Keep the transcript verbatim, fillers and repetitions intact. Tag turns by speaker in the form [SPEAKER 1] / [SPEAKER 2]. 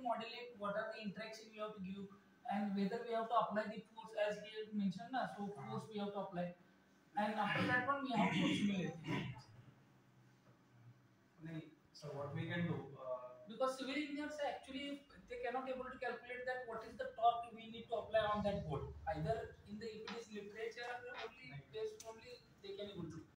[SPEAKER 1] modulate what are the interaction we have to give, and whether we have to apply the force as he had mentioned na, so force we have to apply, and after that one we have to simulate it.
[SPEAKER 2] Nahi, so what we can do, uh,
[SPEAKER 1] because civil engineers actually they cannot able to calculate that what is the torque we need to apply on that board. Either